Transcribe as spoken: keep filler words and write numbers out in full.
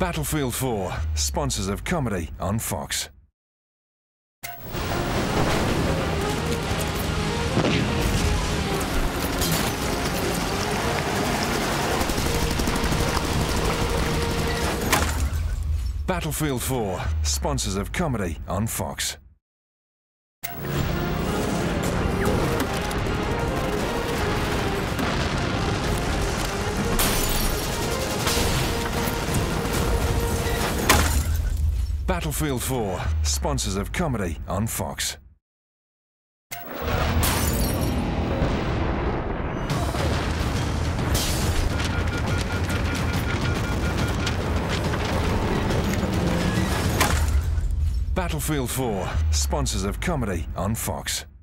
Battlefield four, sponsors of comedy on Fox. Battlefield four, sponsors of comedy on Fox. Battlefield four, sponsors of comedy on Fox. Battlefield four, sponsors of comedy on Fox.